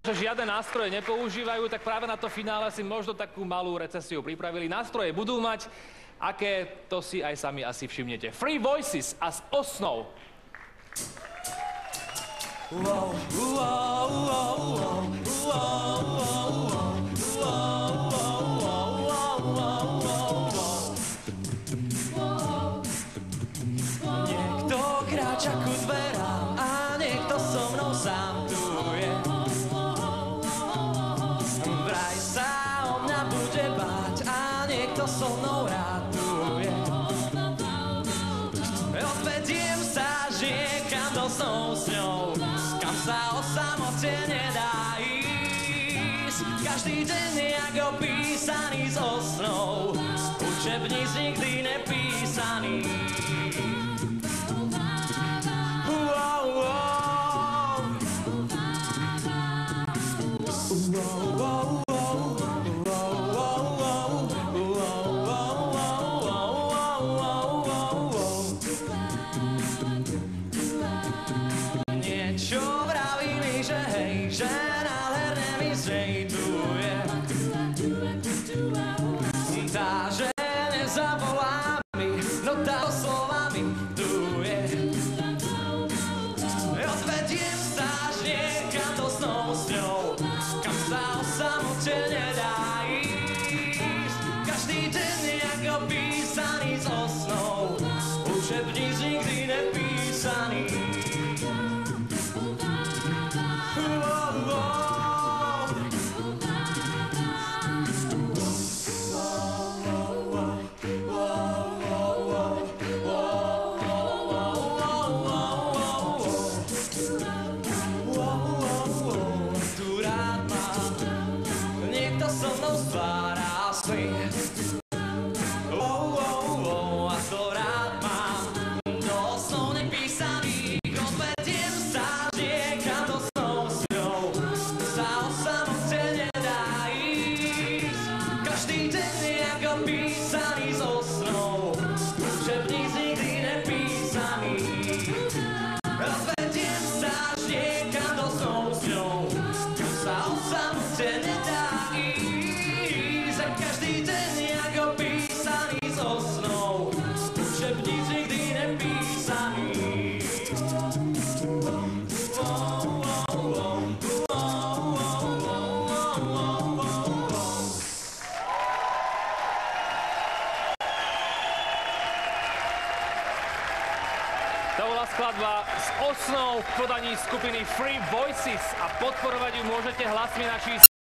že žiadne nástroje nepoužívajú, tak práve na to finále si možno takú malú recesiu pripravili. Nástroje budú mať, aké to si aj sami asi všimnete. Free Voices a s Osnou. Niekto kráča ku dverám a niekto so mnou sám tu je. Vraj sa o mňa bude báť a niekto so mnou rátuje. Odvediem sa niekam do snov s ňou, kam sa o samote nedá ísť. Každý deň nejak opísaný z osnov, učebníc nikdy nepísaný. Niečo vraví mi, že hej, že nádherné mi zrejtuje. Tá, že nezavolá mi, no tá slovami duje. Odvediem sa až niekam do snov s ňou, kam sa o samote nedá ísť. Každý deň nejak opísaný z osnov, učebníc nikdy nepísaný. Niekto so mnou stvára svet, a to rád mám, do snov nepísaných. Odvediem sa niekam do snov s ňou, sa o samote nedá ísť. Každý deň nejak opísaný z osnov, učebníc nikdy nepísaný. Odvediem sa niekam do snov s ňou, sa o samote nedá ísť. A každý deň nejak opísaný z osnov, učebníc nikdy nepísaný. To bola skladba s Osnou v podaní skupiny Free Voices a podporovať ju môžete hlasmi našich